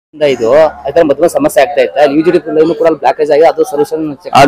ಇದು ಅದರ ಮೊದಲ ಸಮಸ್ಯೆ ಆಗ್ತಾ ಇತ್ತು. ಯುಜಿಡಿ ಲೈನ್ ಕೂಡ ಬ್ಲಾಕೇಜ್ ಆಗಿ ಅದು ಸೊಲ್ಯೂಷನ್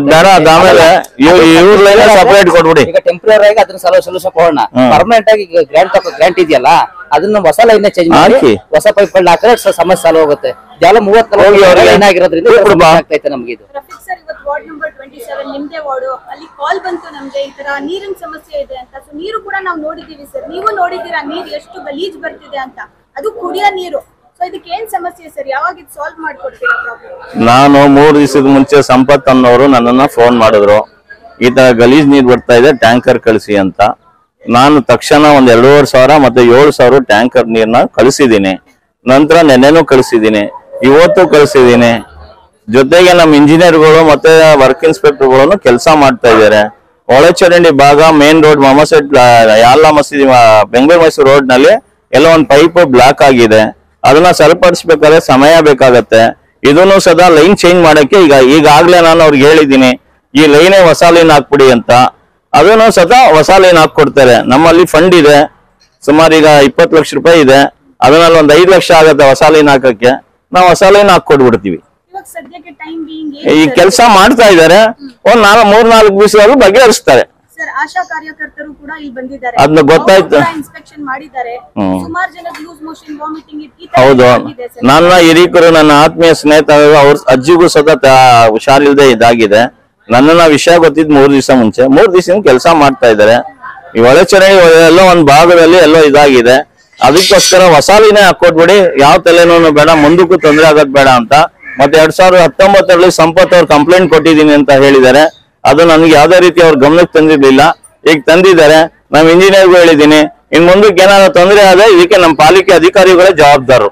ಸಪರೇಟ್ ಕೊಡ್ಬಿಡಿ. ಈಗ ಟೆಂಪರರಿ ಆಗಿ ಅದನ್ನ ಸೊಲ್ಯೂಷನ್ ಕೊಡೋಣ. ಪರ್ಮನೆಂಟ್ ಆಗಿ ಗ್ರಾಂಟ್ ಇದೆಯಲ್ಲ ಅದನ್ನ ಹೊಸ ಲೈನ್ ಚೇಂಜ್ ಮಾಡಿ ಹೊಸ ಪೈಪ್ ಹಾಕಿದ್ರೆ ಸಮಸ್ಯೆ ಸಾಲ್ವ್ ಹೋಗುತ್ತೆ. ಇದೆಲ್ಲ 30 ಲೈನ್ ಆಗಿರೋದ್ರಿಂದ ಆಗ್ತಾ ಇತ್ತು ನಮ್ಗೆ. ಇದು ವಾರ್ಡ್ ನಂಬರ್ 27 ನಿಮ್ದೇ ವಾರ್ಡ್. ಅಲ್ಲಿ ಕಾಲ್ ಬಂತು ನಮ್ಗೆ ಈ ತರ ನೀರಿನ ಸಮಸ್ಯೆ ಇದೆ ಅಂತ. ಸೊ ನೀರು ಕೂಡ ನಾವು ನೋಡಿದೀವಿ ಸರ್, ನೀವು ನೋಡಿದೀರಾ ನೀರು ಎಷ್ಟು ಗಲೀಜ್ ಬರ್ತಿದೆ ಅಂತ. ಅದು ಕುಡಿಯೋ ನೀರು. ಸೊ ಇದಕ್ಕೆ ಏನ್ ಸಮಸ್ಯೆ ಸರ್, ಯಾವಾಗ ಇದು ಸಾಲ್ವ್ ಮಾಡ್ಕೊಡ್ತೀರಾ ಪ್ರಾಬ್ಲಮ್? ನಾನು 3 ದಿವಸದ ಮುಂಚೆ ಸಂಪತ್ ಅನ್ನೋರು ನನ್ನನ್ನ ಫೋನ್ ಮಾಡಿದ್ರು, ಈ ತರ ಗಲೀಜ್ ನೀರ್ ಬರ್ತಾ ಇದೆ ಟ್ಯಾಂಕರ್ ಕಳಿಸಿ ಅಂತ. ನಾನು ತಕ್ಷಣ ಒಂದ್ 2,500 ಮತ್ತೆ 7,000 ಟ್ಯಾಂಕರ್ ನೀರ್ನ ಕಳಿಸಿದೀನಿ. ನಂತರ ನೆನ್ನೆನೂ ಕಳಿಸಿದೀನಿ, ಇವತ್ತು ಕಳಿಸಿದೀನಿ. ಜೊತೆಗೆ ನಮ್ಮ ಇಂಜಿನಿಯರ್ಗಳು ಮತ್ತೆ ವರ್ಕ್ ಇನ್ಸ್ಪೆಕ್ಟರ್ಗಳನ್ನು ಕೆಲಸ ಮಾಡ್ತಾ ಇದ್ದಾರೆ. ಒಳಚರಂಡಿ ಭಾಗ ಮೇನ್ ರೋಡ್ ಮೊಹಮ್ಮದ್ ಯಾಲ್ಲಾ ಮಸೀದಿ ಬೆಂಗಳೂರು ಮೈಸೂರು ರೋಡ್ ನಲ್ಲಿ ಎಲ್ಲ ಒಂದು ಪೈಪ್ ಬ್ಲಾಕ್ ಆಗಿದೆ. ಅದನ್ನ ಸರಿಪಡಿಸ್ಬೇಕಾದ್ರೆ ಸಮಯ ಬೇಕಾಗತ್ತೆ. ಇದನ್ನು ಸದಾ ಲೈನ್ ಚೇಂಜ್ ಮಾಡಕ್ಕೆ ಈಗಾಗ್ಲೇ ನಾನು ಅವ್ರಿಗೆ ಹೇಳಿದ್ದೀನಿ, ಈ ಲೈನೇ ಹೊಸ ಲೈನ್ ಹಾಕ್ಬಿಡಿ ಅಂತ. ಅದನ್ನು ಸದಾ ಹೊಸ ಲೈನ್ ಹಾಕೊಡ್ತಾರೆ. ನಮ್ಮಲ್ಲಿ ಫಂಡ್ ಇದೆ, ಸುಮಾರು ಈಗ 20 ಲಕ್ಷ ರೂಪಾಯಿ ಇದೆ. ಅದರಲ್ಲಿ ಒಂದು 5 ಲಕ್ಷ ಆಗತ್ತೆ ಹೊಸ ಲೈನ್ ಹಾಕಕ್ಕೆ. ನಾವು ಹೊಸ ಲೈನ್ ಹಾಕೊಡ್ಬಿಡ್ತೀವಿ. ಈ ಕೆಲಸ ಮಾಡ್ತಾ ಇದ್ದಾರೆ. ಒಂದ್ 3-4 ದಿವಸದಲ್ಲೂ ಬಗೆಹರಿಸ್ತಾರೆ. ಆಶಾ ಕಾರ್ಯಕರ್ತರು ಕೂಡ ಇಲ್ಲಿ ಬಂದಿದ್ದಾರೆ, ಅದನ್ನ ಗೊತ್ತಾಯ್ತು. ಇನ್ಸ್ಪೆಕ್ಷನ್ ಮಾಡಿದ್ದಾರೆ. ಸುಮಾರು ಜನ ಲೂಸ್ ಮೋಷನ್ ವಾಮಿಟಿಂಗ್ ಹೌದು. ನನ್ನ ಹಿರೀಕರು, ನನ್ನ ಆತ್ಮೀಯ ಸ್ನೇಹಿತ, ಅವ್ರ ಅಜ್ಜಿಗೂ ಸತತ ಹುಷಾರಿಲ್ದೆ ಇದಾಗಿದೆ. ನನ್ನ ವಿಷಯ ಗೊತ್ತಿದ್ 3 ದಿವಸ ಮುಂಚೆ. 3 ದಿವಸದಿಂದ ಕೆಲಸ ಮಾಡ್ತಾ ಇದ್ದಾರೆ. ಈ ಒಳಚರಂಡಿ ಎಲ್ಲೋ ಒಂದ್ ಭಾಗದಲ್ಲಿ ಎಲ್ಲೋ ಇದಾಗಿದೆ. ಅದಕ್ಕೋಸ್ಕರ ಹೊಸ ಲೈನೇ ಹಾಕೊಟ್ಬಿಡಿ, ಯಾವ ತಲೆನೋನು ಬೇಡ, ಮುಂದಕ್ಕೂ ತೊಂದರೆ ಆಗೋದ್ ಬೇಡ ಅಂತ. ಮತ್ತೆ 2019ರಲ್ಲಿ ಸಂಪತ್ ಅವ್ರು ಕಂಪ್ಲೇಂಟ್ ಕೊಟ್ಟಿದ್ದೀನಿ ಅಂತ ಹೇಳಿದ್ದಾರೆ. ಅದು ನನಗೆ ಯಾವ್ದೇ ರೀತಿ ಅವ್ರ ಗಮನಕ್ಕೆ ತಂದಿರ್ಲಿಲ್ಲ. ಈಗ ತಂದಿದ್ದಾರೆ. ನಾವ್ ಇಂಜಿನಿಯರ್ಗೂ ಹೇಳಿದ್ದೀನಿ, ಇನ್ ಮುಂದಕ್ಕೆ ಏನಾದ್ರು ತೊಂದರೆ ಆದ್ರೆ ಇದಕ್ಕೆ ನಮ್ಮ ಪಾಲಿಕೆ ಅಧಿಕಾರಿಗಳೇ ಜವಾಬ್ದಾರರು.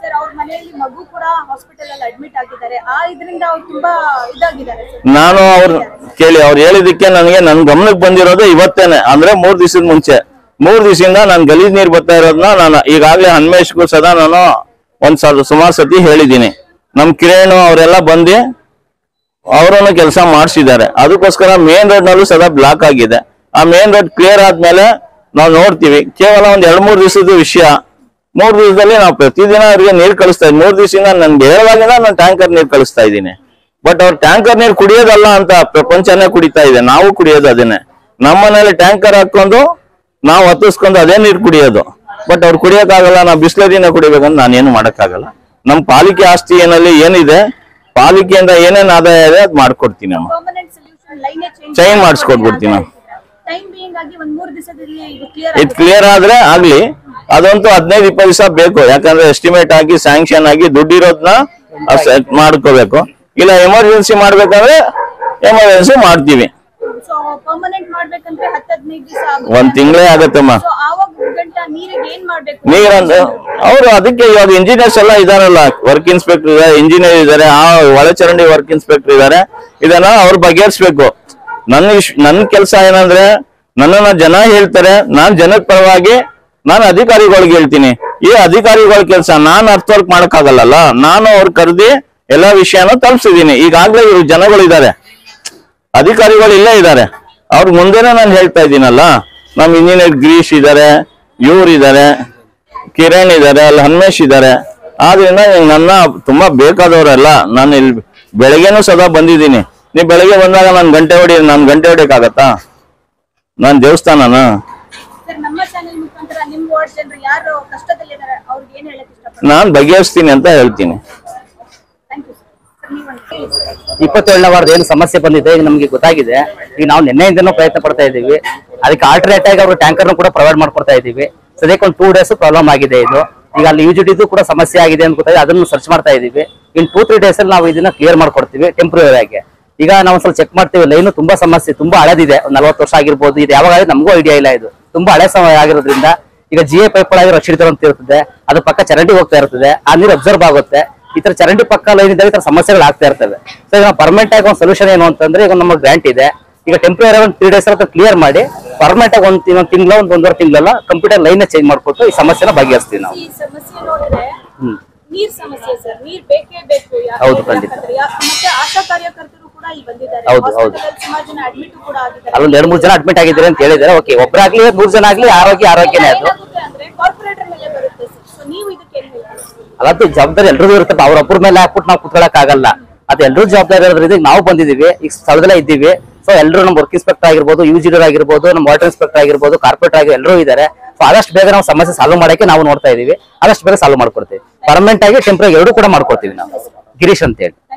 ನಾನು ಅವ್ರು ಹೇಳಿದಕ್ಕೆ ನನಗೆ ನನ್ ಗಮನಕ್ಕೆ ಬಂದಿರೋದು ಇವತ್ತೇನೆ, ಅಂದ್ರೆ 3 ದಿವಸದ ಮುಂಚೆ. 3 ದಿವಸದಿಂದ ನಾನು ಗಲೀಜ್ ನೀರ್ ಬರ್ತಾ ಇರೋದನ್ನ ನಾನು ಈಗಾಗ್ಲೇ ಹನ್ಮೇಶ್ಗೂ ಸದಾ ನಾನು ಸುಮಾರು ಸತಿ ಹೇಳಿದ್ದೀನಿ. ನಮ್ ಕಿರಣ್ ಅವರೆಲ್ಲ ಬಂದು ಅವರನ್ನು ಕೆಲಸ ಮಾಡಿಸಿದ್ದಾರೆ. ಅದಕ್ಕೋಸ್ಕರ ಮೇನ್ ರೋಡ್ ನಲ್ಲೂ ಸದಾ ಬ್ಲಾಕ್ ಆಗಿದೆ. ಆ ಮೇನ್ ರೋಡ್ ಕ್ಲಿಯರ್ ಆದ್ಮೇಲೆ ನಾವು ನೋಡ್ತೀವಿ. ಕೇವಲ ಒಂದ್ 2-3 ದಿವಸದ ವಿಷಯ. 3 ದಿವಸದಲ್ಲಿ ನಾವು ಪ್ರತಿದಿನ ಅವ್ರಿಗೆ ನೀರು ಕಳಿಸ್ತಾ ಇದ್ದೀವಿ. 3 ದಿವಸದಿಂದ ನನ್ಗೆ ಹೇಳುವಾಗಿಂದ ನಾನು ಟ್ಯಾಂಕರ್ ನೀರು ಕಳಿಸ್ತಾ ಇದ್ದೀನಿ. ಬಟ್ ಅವ್ರು ಟ್ಯಾಂಕರ್ ನೀರು ಕುಡಿಯೋದಲ್ಲ ಅಂತ ಪ್ರಪಂಚನೇ ಕುಡಿತಾ ಇದೆ. ನಾವು ಕುಡಿಯೋದು ಅದನ್ನೇ. ನಮ್ಮ ಮನೇಲಿ ಟ್ಯಾಂಕರ್ ಹಾಕೊಂಡು ನಾವು ಹತ್ತಿಸ್ಕೊಂಡು ಅದೇ ನೀರು ಕುಡಿಯೋದು. ಬಟ್ ಅವ್ರು ಕುಡಿಯೋಕ್ಕಾಗಲ್ಲ, ನಾವು ಬಿಸ್ಲರಿನ ಕುಡಿಬೇಕಂತ ನಾನೇನು ಮಾಡಕ್ಕಾಗಲ್ಲ. ನಮ್ಮ ಪಾಲಿಕೆ ಆಸ್ತಿ ಏನಲ್ಲಿ ಏನಿದೆ, ಪಾಲಿಕೆಯಿಂದ ಏನೇನ್ ಆದಾಯ ಇದೆ ಅದ್ ಮಾಡ್ಕೊಡ್ತೀನಿ. ಅಮ್ಮ ಚೇಂಜ್ ಮಾಡಿಸ್ಕೊಟ್ಬಿಡ್ತೀನಿ. ಇದು ಕ್ಲಿಯರ್ ಆದ್ರೆ ಆಗ್ಲಿ. ಅದಂತೂ 15-20 ದಿವಸ ಬೇಕು. ಯಾಕಂದ್ರೆ ಎಸ್ಟಿಮೇಟ್ ಆಗಿ ಸ್ಯಾಂಕ್ಷನ್ ಆಗಿ ದುಡ್ಡಿರೋದನ್ನ ಮಾಡ್ಕೋಬೇಕು. ಇಲ್ಲ ಎಮರ್ಜೆನ್ಸಿ ಮಾಡ್ಬೇಕಂದ್ರೆ ಎಮರ್ಜೆನ್ಸಿ ಮಾಡ್ತೀವಿ. 1 ತಿಂಗಳೇ ಆಗತ್ತಮ್ಮ. ನೀರಂತ ಅವರು ಅದಕ್ಕೆ ಇವಾಗ ಇಂಜಿನಿಯರ್ಸ್ ಎಲ್ಲ ಇದಾರಲ್ಲ, ವರ್ಕ್ ಇನ್ಸ್ಪೆಕ್ಟರ್ ಇದಾರೆ, ಇಂಜಿನಿಯರ್ ಇದಾರೆ, ಆ ಒಳಚರಂಡಿ ವರ್ಕ್ ಇನ್ಸ್ಪೆಕ್ಟರ್ ಇದಾರೆ. ಇದನ್ನ ಅವ್ರು ಬಗೆಹರಿಸ್ಬೇಕು. ನನ್ ಕೆಲಸ ಏನಂದ್ರೆ, ನನ್ನನ್ನ ಜನ ಹೇಳ್ತಾರೆ, ನಾನ್ ಜನದ ಪರವಾಗಿ ನಾನು ಅಧಿಕಾರಿಗಳಿಗೆ ಹೇಳ್ತೀನಿ. ಈ ಅಧಿಕಾರಿಗಳ ಕೆಲಸ ನಾನು ಅರ್ಥವರ್ಕ್ ಮಾಡಕ್ಕಾಗಲ್ಲ. ನಾನು ಅವ್ರು ಕರೆದಿ ಎಲ್ಲಾ ವಿಷಯನೂ ತಲುಪಿಸಿದೀನಿ. ಈಗಾಗ್ಲೇ ಇವ್ರು ಜನಗಳಿದ್ದಾರೆ, ಅಧಿಕಾರಿಗಳು ಇಲ್ಲೇ ಇದ್ದಾರೆ. ಅವ್ರ ಮುಂದೆನೆ ನಾನು ಹೇಳ್ತಾ ಇದ್ದೀನಲ್ಲ. ನಮ್ ಇಂಜಿನಿಯರ್ ಗಿರೀಶ್ ಇದ್ದಾರೆ, ಇವ್ರು ಇದ್ದಾರೆ, ಕಿರಣ್ ಇದ್ದಾರೆ, ಅಲ್ಲಿ ಹನ್ಮೇಶ್ ಇದ್ದಾರೆ. ಆದ್ರಿಂದ ನನ್ನ ತುಂಬಾ ಬೇಕಾದವರೆಲ್ಲ. ನಾನು ಇಲ್ಲಿ ಬೆಳಗ್ಗೆನೂ ಸದಾ ಬಂದಿದ್ದೀನಿ. ನೀವು ಬೆಳಗ್ಗೆ ಬಂದಾಗ ನಾನು ಗಂಟೆ ಹೊಡಿಯಕ್ಕಾಗತ್ತಾ? ನಾನು ದೇವಸ್ಥಾನನ ನಾನ್ ಬಗೆಹರಿಸ್ತೀನಿ ಅಂತ ಹೇಳ್ತೀನಿ. 27ನೇ ವಾರ್ಡ್ ಏನು ಸಮಸ್ಯೆ ಬಂದಿದೆ ಈಗ ನಮ್ಗೆ ಗೊತ್ತಾಗಿದೆ. ಈಗ ನಾವು ನಿನ್ನೆಯಿಂದನೂ ಪ್ರಯತ್ನ ಪಡ್ತಾ ಇದ್ದೀವಿ. ಅದಕ್ಕೆ ಆಲ್ಟರ್ನೇಟ್ ಆಗಿ ಅವರು ಟ್ಯಾಂಕರ್ನು ಕೂಡ ಪ್ರೊವೈಡ್ ಮಾಡ್ಕೊಡ್ತಾ ಇದ್ದೀವಿ. ಸದ್ಯಕ್ಕೆ ಒಂದು 2 ಡೇಸ್ ಪ್ರಾಬ್ಲಮ್ ಆಗಿದೆ. ಇದು ಈಗ ಅಲ್ಲಿ ಯುಜಿಡಿದು ಕೂಡ ಸಮಸ್ಯೆ ಆಗಿದೆ ಅಂತ ಗೊತ್ತಾಗಿದೆ. ಅದನ್ನು ಸರ್ಚ್ ಮಾಡ್ತಾ ಇದ್ದೀವಿ. ಇನ್ 2-3 ಡೇಸ್ ಅಲ್ಲಿ ನಾವು ಇದನ್ನ ಕ್ಲಿಯರ್ ಮಾಡ್ಕೊಡ್ತೀವಿ ಟೆಂಪ್ರರಿ ಆಗಿ. ಈಗ ನಾವು ಸ್ವಲ್ಪ ಚೆಕ್ ಮಾಡ್ತೀವಿ. ಲೈನು ತುಂಬಾ ಸಮಸ್ಯೆ, ತುಂಬಾ ಹಳೆದಿದೆ. 40 ವರ್ಷ ಆಗಿರ್ಬೋದು. ಇದು ಯಾವಾಗ ನಮಗೂ ಐಡಿಯಾ ಇಲ್ಲ. ಇದು ತುಂಬಾ ಹಳೆ ಸಮಯ ಆಗಿರೋದ್ರಿಂದ ಈಗ GA ಪೈಪ್ ಒಳಗೆ ರಕ್ಷಿತ ಅಂತ ಇರ್ತದೆ, ಅದು ಪಕ್ಕ ಚರಂಡಿ ಹೋಗ್ತಾ ಇರ್ತದೆ, ಆ ನೀರು ಅಬ್ಸರ್ವ್ ಆಗುತ್ತೆ. ಈ ತರ ಚರಂಡಿ ಪಕ್ಕ ಲೈನ್ ಇದ್ದಾಗ ಈ ತರ ಸಮಸ್ಯೆಗಳು ಆಗ್ತಾ ಇರ್ತವೆ. ಸೊ ಈಗ ಪರ್ಮನೆಂಟ್ ಆಗಿ ಒಂದು ಸೊಲ್ಯೂಷನ್ ಏನು ಅಂತಂದ್ರೆ, ಈಗ ನಮ್ಮ ಗ್ರಾಂಟ್ ಇದೆ. ಈಗ ಟೆಂಪ್ರರಿ ಒಂದು 3 ಡೇಸ್ ಕ್ಲಿಯರ್ ಮಾಡಿ ಪರ್ಮನೆಂಟ್ ಆಗಿ ಒಂದು ತಿಂಗಳ 1.5 ತಿಂಗಳಲ್ಲ ಕಂಪ್ಯೂಟರ್ ಲೈನ್ ಚೇಂಜ್ ಮಾಡ್ಕೊಟ್ಟು ಈ ಸಮಸ್ಯೆನ ಬಗೆಹರಿಸ್ತೀವಿ ನಾವು. ಹೌದು, ಖಂಡಿತ. ಹೌದು ಹೌದು. ಅಲ್ಲೊಂದು 2-3 ಜನ ಅಡ್ಮಿಟ್ ಆಗಿದ್ದಾರೆ ಅಂತ ಹೇಳಿದ್ದಾರೆ. ಓಕೆ, ಒಬ್ಬರಾಗ್ಲಿ 3 ಜನ ಆಗ್ಲಿ, ಆರೋಗ್ಯನೇ ಅದು. ಅಲ್ಲದ್ದು ಜವಾಬ್ದಾರಿ ಎಲ್ರಿಗೂ ಇರ್ತದೆ, ಅವ್ರೊಬ್ಬರ ಮೇಲೆ ಹಾಕ್ಬಿಟ್ಟು ನಾವು ಕುತ್ಕೊಳಕ್ ಆಗಲ್ಲ. ಅದು ಎಲ್ರೂ ಜವಾಬ್ದಾರಿ ಇರೋದ್ರಿಂದ ನಾವು ಬಂದಿದೀವಿ, ಈಗ ಸ್ಥಳದಲ್ಲೇ ಇದ್ದೀವಿ. ಸೊ ಎಲ್ಲರೂ ನಮ್ಮ ವರ್ಕ್ ಇನ್ಸ್ಪೆಕ್ಟರ್ ಆಗಿರ್ಬೋದು, ಯುಜಿಡರ್ ಆಗಿರ್ಬೋದು, ನಮ್ಮ ವಾಟರ್ ಇನ್ಸ್ಪೆಕ್ಟರ್ ಆಗಿರ್ಬೋದು, ಕಾರ್ಪೊರೇಟರ್ ಆಗಿ ಎಲ್ಲರೂ ಇದ್ದಾರೆ. ಸೊ ಆದಷ್ಟು ಬೇಗ ನಾವು ಸಮಸ್ಯೆ ಸಾಲ್ವ್ ಮಾಡಕ್ಕೆ ನಾವು ನೋಡ್ತಾ ಇದೀವಿ, ಆದಷ್ಟು ಬೇಗ ಸಾಲ್ವ್ ಮಾಡ್ಕೊಡ್ತೀವಿ. ಪರ್ಮನೆಂಟ್ ಆಗಿ ಟೆಂಪ್ರರಿ ಎರಡೂ ಕೂಡ ಮಾಡ್ಕೊಡ್ತೀವಿ ನಾವು. ಗಿರೀಶ್ ಅಂತ ಹೇಳಿ.